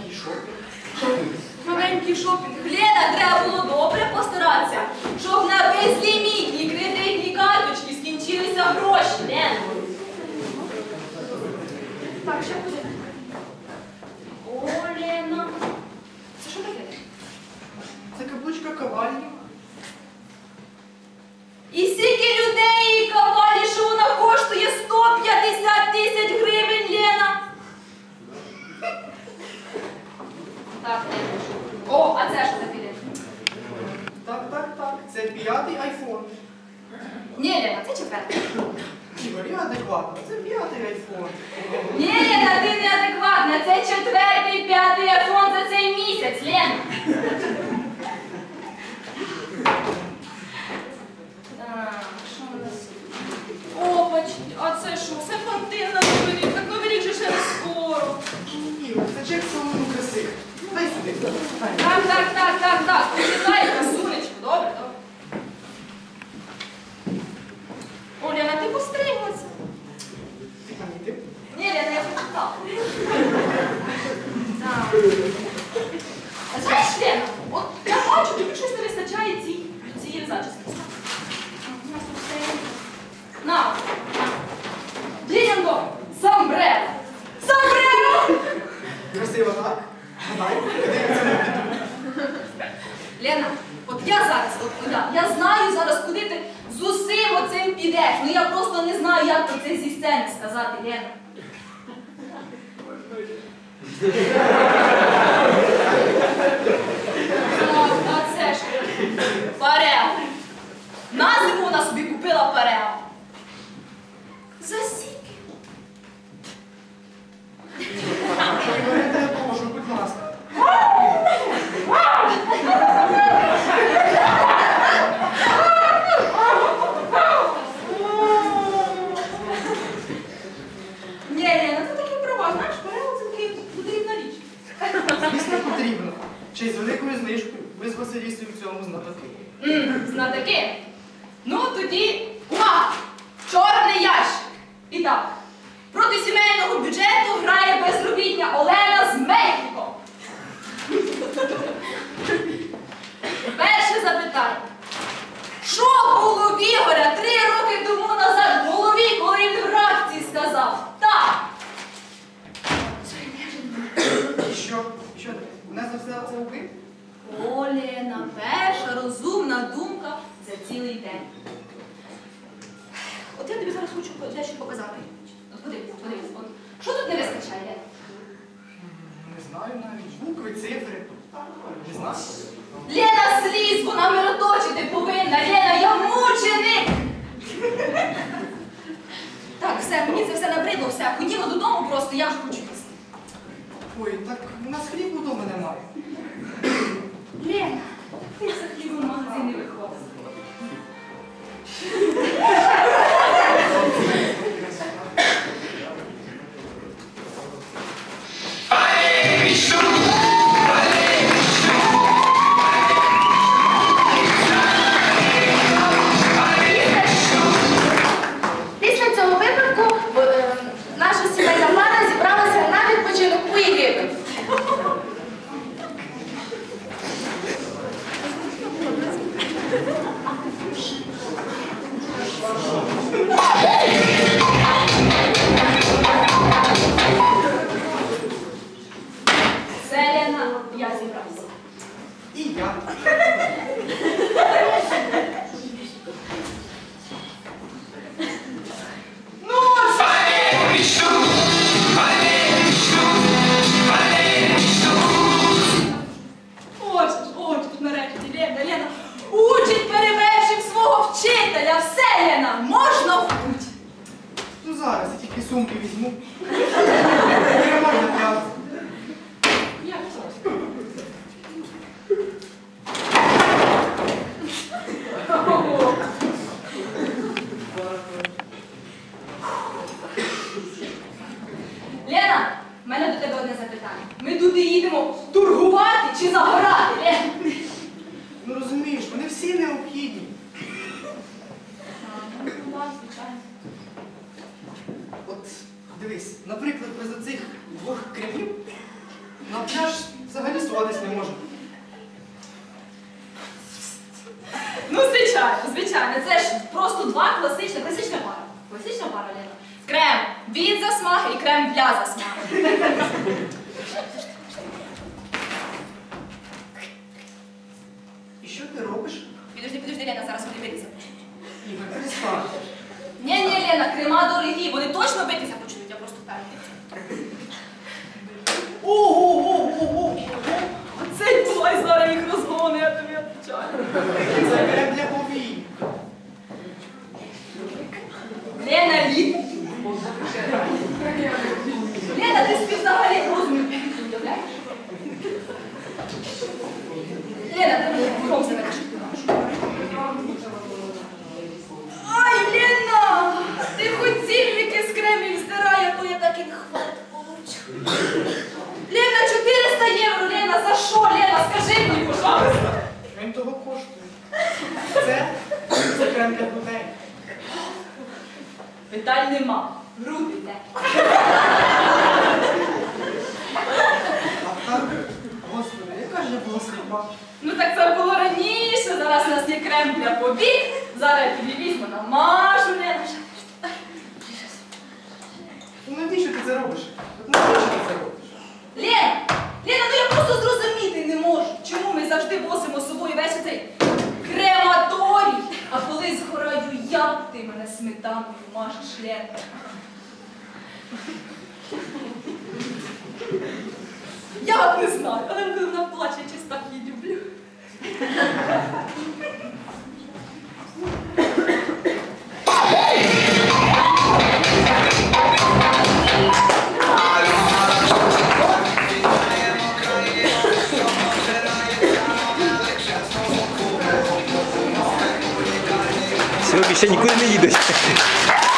маленький шопінг. Маленький шопінг. Лена, треба було добре постаратися, щоб на безлімітні кредитні карточки скінчилися гроші, Лена. Так, ще куди? О, Лена. Це що таке? Це каблучка кавальні. І скільки людей і кавалі, що вона коштує 150 тисяч гривень, Лена? Так, Лена. О, а це що таке? Так. Це 5-й айфон. Ні, Лена, це 4-й. Ігор, я адекватно. Це 5-й айфон. Ні, Лена, ти неадекватна. Це 4-й, 5-й айфон за цей місяць, Лена. Так, що у нас? Опачки, а це що? Це фантин на Новий рік. Так Новий рік же ще не скоро. Ігор, це чек самому краси. Дай сюди. Так. Почитай, красунечку. Добре. О, Лена, ти постриглася. Ти помітив? Ні, Лена, я почитала. Так. А знаєш, Лена, от я бачу, тобі щось не вистачає цієї зачіски. На. Діянго, самбрело. Самбрело! Красиво, так? Гадай, Лена, от я зараз, я знаю зараз, куди ти з усім оцим підеш. Ну я просто не знаю, як про це зі сцени сказати, Лена. А це ж парео. На зиму вона собі купила парео. За скільки? Ігор, я тебе прошу, будь ласка. Ні, Лена, ти такі права. Знаєш, парео це таки потрібна річ. Звісно, потрібно. Ще й з великою знижкою. Ви з Василісою в цьому знатоки. Знатоки. Ну, тоді, увага! Чорний ящик. І так, проти сімейного бюджету грає безробітня Олена з Мехіко. Перше запитання. Що було в Ігоря 3 роки тому назад в голові, коли він в реакції сказав? Так. І що? Мене за все це убив? О, Лена, перша розумна думка за цілий день. От я тобі зараз хочу дещо показати. От подивись. От. Що тут не вистачає, Лена? Не знаю навіть. Букви, цифри. Не знаю. Лена сліз, вона мироточити повинна. Лена, я мученик! Так, все, мені це все набридло, все. Ходімо додому просто, я вже хочу їсти. Ой, так у нас хлібу вдома немає. Лена, ти за хлібом в магазин не виходиш. Після цього випадку наша сімейна пара зібралася на відпочинок у Єгипет. Все, Лена, я зібрався. І я. От, нарешті, Лена, учить, перевершив свого вчителя. Все, Лена, можна в путь. Ну зараз я тільки сумки візьму. Нормально, правда. Як це? звичайно, звичайно. Це ж просто два класична пара. Класична пара, Лена. Крем від засмаги і крем для засмаги. І що ти робиш? Підожди, Лена, зараз вони битися. Ігор, перестань. Ні, Лена, крема дорогі, вони точно битися почнуть, я просто впевнена. Ого! Оцей бувай зараз їх розгони, я тобі відповідаю. Це крем для повій. Лена, лід. Лена, ти спів взагалі розумів. Уявляєш? Лена, ти мені кров заведеш. Ай, Лена! Ти хоч цільники з кремів здирай, а то я так інхват получу. Лена, 400 євро, Лена, за що, Лена? Скажи мені, пожалуйста. Він того коштує. Це крем для грудей. Питань нема. Груди де. А так, господи, яка ж я була сліпа. Ну так це було раніше, зараз у нас є крем для повік. Зараз я тобі візьму, намажу, Лена. Ну навіщо ти це робиш? От навіщо ти це робиш? Лена, ну я просто зрозуміти не можу, чому ми завжди возимо з собою весь оцей крематорій, а коли згораю я, ти мене сметаною мажеш, Лена. Я не знаю, але коли вона плаче, я чисто так її люблю. Сьогодні ще нікуди не їдуть.